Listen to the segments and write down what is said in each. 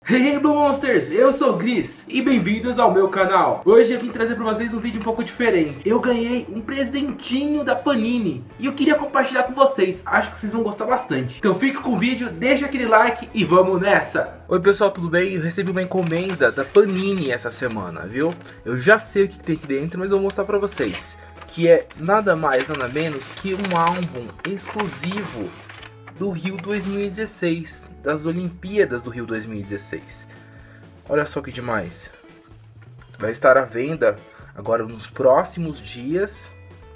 Hey Blue Monsters, eu sou o Gris e bem-vindos ao meu canal. Hoje eu vim trazer para vocês um vídeo um pouco diferente. Eu ganhei um presentinho da Panini e eu queria compartilhar com vocês. Acho que vocês vão gostar bastante. Então fique com o vídeo, deixa aquele like e vamos nessa. Oi pessoal, tudo bem? Eu recebi uma encomenda da Panini essa semana, viu? Eu já sei o que tem aqui dentro, mas eu vou mostrar para vocês. Que é nada mais, nada menos que um álbum exclusivo do Rio 2016, das Olimpíadas do Rio 2016. Olha só que demais. Vai estar à venda agora nos próximos dias.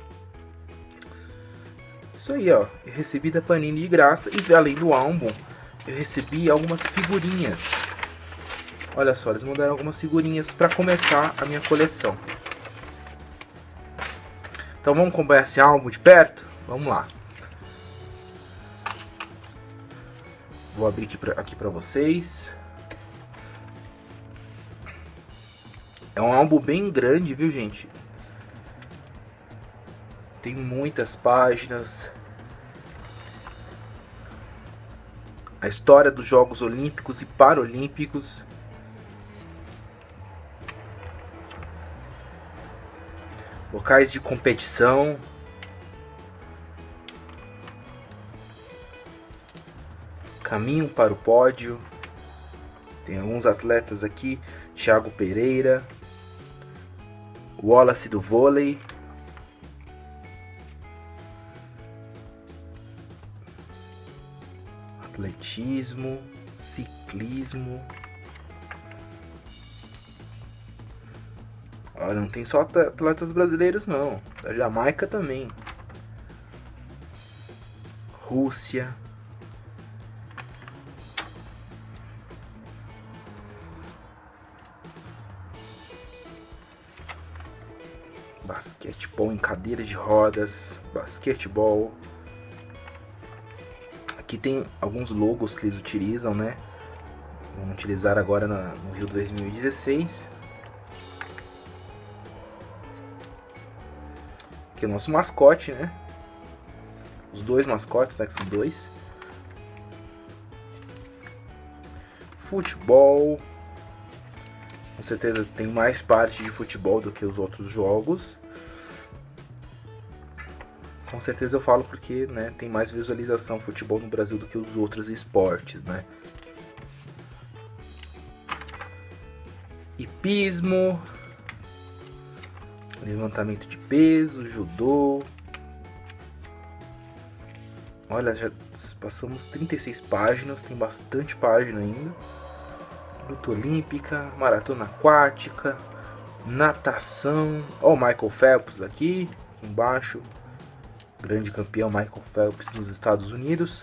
Isso aí, ó. Eu recebi da Panini de graça e além do álbum, eu recebi algumas figurinhas. Olha só, eles mandaram algumas figurinhas para começar a minha coleção. Então vamos acompanhar esse álbum de perto? Vamos lá. Vou abrir aqui para vocês. É um álbum bem grande, viu, gente? Tem muitas páginas. A história dos Jogos Olímpicos e Paralímpicos. Locais de competição. Caminho para o pódio. Tem alguns atletas aqui. Thiago Pereira. Wallace do vôlei. Atletismo. Ciclismo. Olha, não tem só atletas brasileiros não. Da Jamaica também. Rússia. Basquetebol em cadeira de rodas, basquetebol. Aqui tem alguns logos que eles utilizam, né? Vamos utilizar agora no Rio 2016. Aqui é o nosso mascote, né? Os dois mascotes, né? Que são dois. Futebol. Com certeza tem mais parte de futebol do que os outros jogos. Com certeza eu falo porque, né, tem mais visualização futebol no Brasil do que os outros esportes, né? Hipismo, levantamento de peso, judô. Olha, já passamos 36 páginas, tem bastante página ainda. Luta olímpica, maratona aquática, natação. Ó, o Michael Phelps aqui embaixo. Grande campeão Michael Phelps nos Estados Unidos.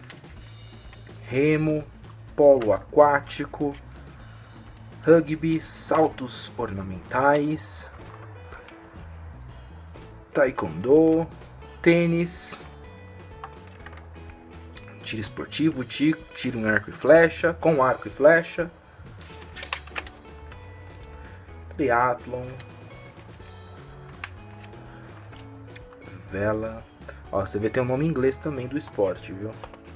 Remo, polo aquático, rugby, saltos ornamentais, taekwondo, tênis, tiro esportivo, tiro em arco e flecha, com arco e flecha, triatlon, vela. Ó, você vê tem um nome em inglês também do esporte, viu?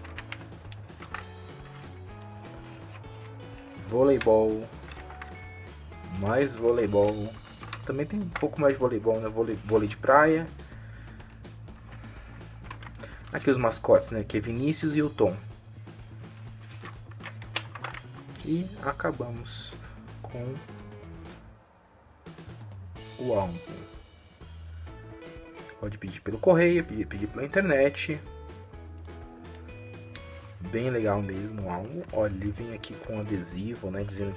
Voleibol. Mais voleibol. Também tem um pouco mais de voleibol, né? Vôlei de praia. Aqui os mascotes, né? Que é Vinícius e o Tom. E acabamos com o álbum. Pode pedir pelo correio, pedir pela internet. Bem legal mesmo o álbum. Olha, ele vem aqui com adesivo, né? Dizendo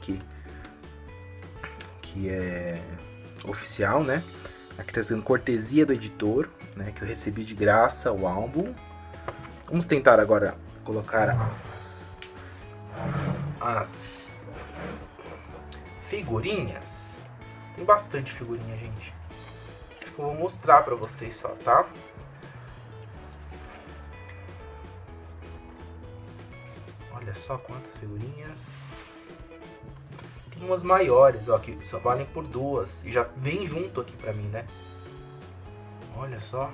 que é oficial, né? Aqui tá dizendo cortesia do editor, né? Que eu recebi de graça o álbum. Vamos tentar agora colocar as figurinhas. Tem bastante figurinha, gente. Eu vou mostrar pra vocês só, tá? Olha só quantas figurinhas. Tem umas maiores, ó, que só valem por duas. E já vem junto aqui pra mim, né? Olha só.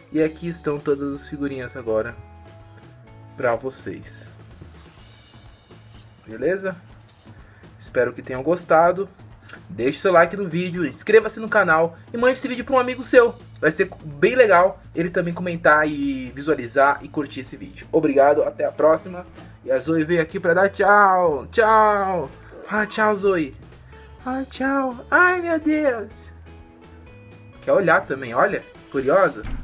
E aqui estão todas as figurinhas agora pra vocês. Beleza? Espero que tenham gostado. Deixe seu like no vídeo, inscreva-se no canal e mande esse vídeo para um amigo seu. Vai ser bem legal ele também comentar e visualizar e curtir esse vídeo. Obrigado, até a próxima. E a Zoe veio aqui para dar tchau. Tchau. Fala tchau, Zoe. Fala tchau. Ai, meu Deus. Quer olhar também, olha. Curiosa?